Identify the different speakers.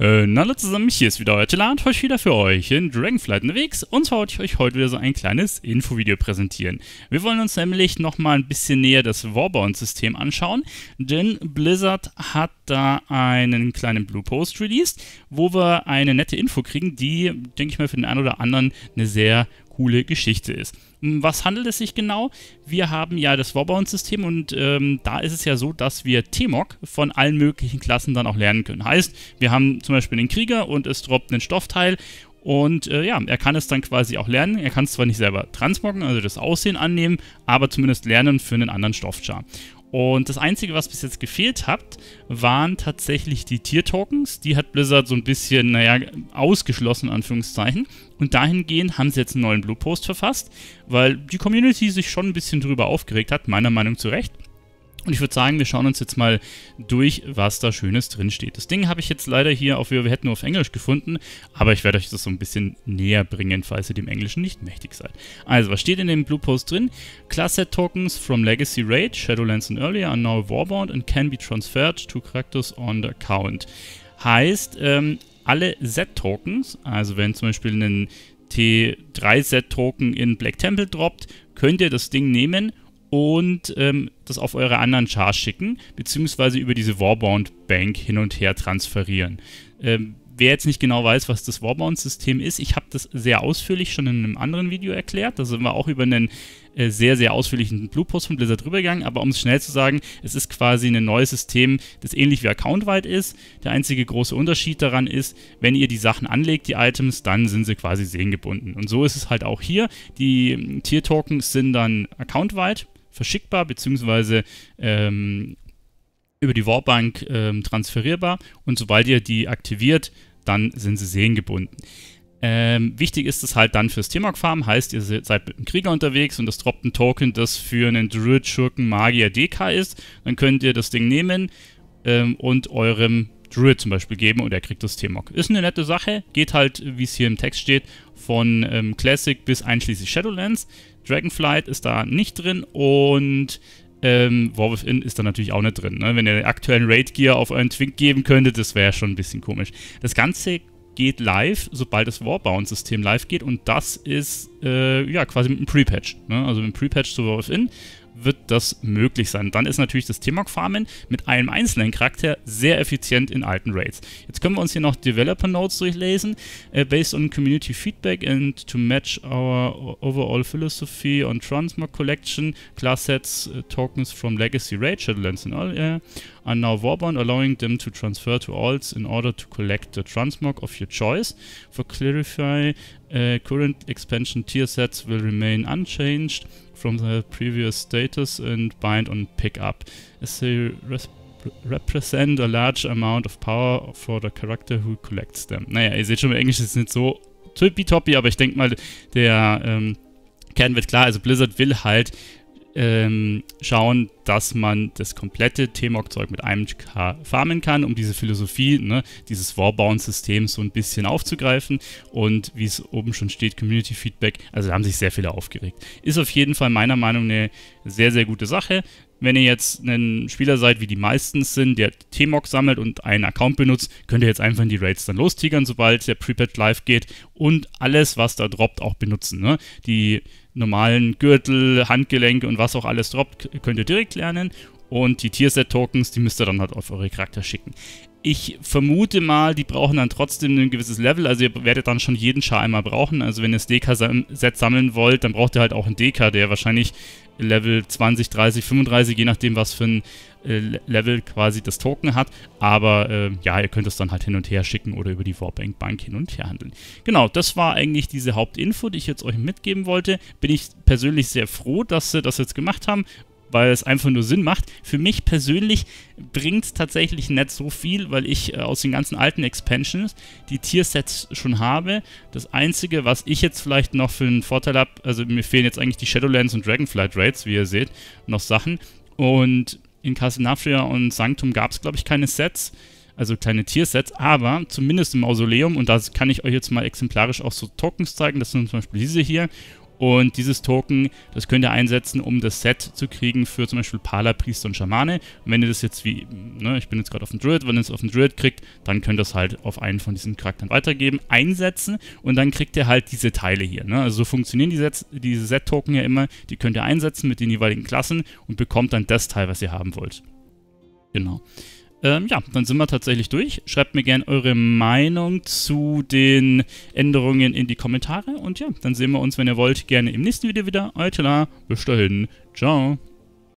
Speaker 1: Hallo zusammen, hier ist wieder euer Telat, heute wieder für euch in Dragonflight unterwegs. Und zwar wollte ich euch heute wieder so ein kleines Infovideo präsentieren. Wir wollen uns nämlich nochmal ein bisschen näher das Warbound-System anschauen, denn Blizzard hat da einen kleinen Blue Post released, wo wir eine nette Info kriegen, die, denke ich mal, für den einen oder anderen eine sehr coole Geschichte ist. Was handelt es sich genau? Wir haben ja das Warbound-System und da ist es ja so, dass wir T-Mog von allen möglichen Klassen dann auch lernen können. Heißt, wir haben zum Beispiel den Krieger und es droppt einen Stoffteil und ja, er kann es dann quasi auch lernen. Er kann es zwar nicht selber transmoggen, also das Aussehen annehmen, aber zumindest lernen für einen anderen Stoffchar. Und das Einzige, was bis jetzt gefehlt hat, waren tatsächlich die Tier-Tokens. Die hat Blizzard so ein bisschen, naja, ausgeschlossen, in Anführungszeichen. Und dahingehend haben sie jetzt einen neuen Blue Post verfasst, weil die Community sich schon ein bisschen drüber aufgeregt hat, meiner Meinung nach zu Recht. Und ich würde sagen, wir schauen uns jetzt mal durch, was da Schönes drin steht. Das Ding habe ich jetzt leider hier auf Wir hätten nur auf Englisch gefunden, aber ich werde euch das so ein bisschen näher bringen, falls ihr dem Englischen nicht mächtig seid. Also, was steht in dem Blue Post drin? Class Set Tokens from Legacy Raid, Shadowlands and Earlier are now warbound and can be transferred to characters on the account. Heißt, alle Set-Tokens, also wenn zum Beispiel ein T3-Set-Token in Black Temple droppt, könnt ihr das Ding nehmen und das auf eure anderen Chars schicken, beziehungsweise über diese Warbound Bank hin und her transferieren. Wer jetzt nicht genau weiß, was das Warbound-System ist, ich habe das sehr ausführlich schon in einem anderen Video erklärt. Da sind wir auch über einen sehr, sehr ausführlichen Blue Post von Blizzard drüber gegangen. Aber um es schnell zu sagen, es ist quasi ein neues System, das ähnlich wie Account-wide ist. Der einzige große Unterschied daran ist, wenn ihr die Sachen anlegt, die Items, dann sind sie quasi sehengebunden. Und so ist es halt auch hier. Die Tier-Tokens sind dann Account-wide verschickbar, beziehungsweise über die Warbank transferierbar, und sobald ihr die aktiviert, dann sind sie sehengebunden. Wichtig ist es halt dann fürs T-Mog-Farm, heißt, ihr seid mit einem Krieger unterwegs und das droppt ein Token, das für einen Druid, Schurken, Magier, DK ist, dann könnt ihr das Ding nehmen und eurem Druid zum Beispiel geben und er kriegt das T-Mog. Ist eine nette Sache, geht halt, wie es hier im Text steht, von Classic bis einschließlich Shadowlands. Dragonflight ist da nicht drin und War Within ist da natürlich auch nicht drin. Ne? Wenn ihr den aktuellen Raid-Gear auf euren Twink geben könntet, das wäre schon ein bisschen komisch. Das Ganze geht live, sobald das Warbound-System live geht, und das ist ja quasi mit einem Pre-Patch. Ne? Also mit einem Pre-Patch zu War Within wird das möglich sein. Dann ist natürlich das T-Mog-Farmen mit einem einzelnen Charakter sehr effizient in alten Raids. Jetzt können wir uns hier noch Developer Notes durchlesen. Based on community feedback and to match our overall philosophy on Transmog Collection, class sets tokens from Legacy Raid, Shadowlands and all are now warbound, allowing them to transfer to alts in order to collect the transmog of your choice. For clarify, current expansion tier sets will remain unchanged from the previous status and bind on pickup, as they represent a large amount of power for the character who collects them. Naja, ihr seht schon, im Englisch ist es nicht so tippitoppi, aber ich denke mal, der Kern wird klar. Also Blizzard will halt schauen, dass man das komplette T-Mog-Zeug mit einem K farmen kann, um diese Philosophie, ne, dieses Warbound-Systems so ein bisschen aufzugreifen, und wie es oben schon steht, Community Feedback, also da haben sich sehr viele aufgeregt. Ist auf jeden Fall meiner Meinung nach eine sehr, sehr gute Sache. Wenn ihr jetzt ein Spieler seid, wie die meisten sind, der T-Mog sammelt und einen Account benutzt, könnt ihr jetzt einfach in die Raids dann lostigern, sobald der Pre-Patch live geht, und alles, was da droppt, auch benutzen. Ne? Die normalen Gürtel, Handgelenke und was auch alles droppt, könnt ihr direkt lernen, und die Tierset-Tokens, die müsst ihr dann halt auf eure Charakter schicken. Ich vermute mal, die brauchen dann trotzdem ein gewisses Level, also ihr werdet dann schon jeden Char einmal brauchen. Also wenn ihr das DK-Set sammeln wollt, dann braucht ihr halt auch einen DK, der wahrscheinlich Level 20, 30, 35, je nachdem was für ein Level quasi das Token hat. Aber ja, ihr könnt es dann halt hin und her schicken oder über die Warbank hin und her handeln. Genau, das war eigentlich diese Hauptinfo, die ich jetzt euch mitgeben wollte. Bin ich persönlich sehr froh, dass sie das jetzt gemacht haben, weil es einfach nur Sinn macht. Für mich persönlich bringt es tatsächlich nicht so viel, weil ich aus den ganzen alten Expansions die Tiersets schon habe. Das Einzige, was ich jetzt vielleicht noch für einen Vorteil habe, also mir fehlen jetzt eigentlich die Shadowlands und Dragonflight Raids, wie ihr seht, noch Sachen. Und in Castle Naphria und Sanctum gab es, glaube ich, keine Sets, also kleine Tiersets, aber zumindest im Mausoleum, und da kann ich euch jetzt mal exemplarisch auch so Tokens zeigen, das sind zum Beispiel diese hier. Und dieses Token, das könnt ihr einsetzen, um das Set zu kriegen für zum Beispiel Pala, Priester und Schamane. Und wenn ihr das jetzt wie, ne, ich bin jetzt gerade auf dem Druid, wenn ihr es auf dem Druid kriegt, dann könnt ihr es halt auf einen von diesen Charakteren weitergeben, einsetzen und dann kriegt ihr halt diese Teile hier. Ne? Also so funktionieren diese Set-Token ja immer. Die könnt ihr einsetzen mit den jeweiligen Klassen und bekommt dann das Teil, was ihr haben wollt. Genau. Ja, dann sind wir tatsächlich durch. Schreibt mir gerne eure Meinung zu den Änderungen in die Kommentare. Und ja, dann sehen wir uns, wenn ihr wollt, gerne im nächsten Video wieder. Euer Tela, bis dahin. Ciao.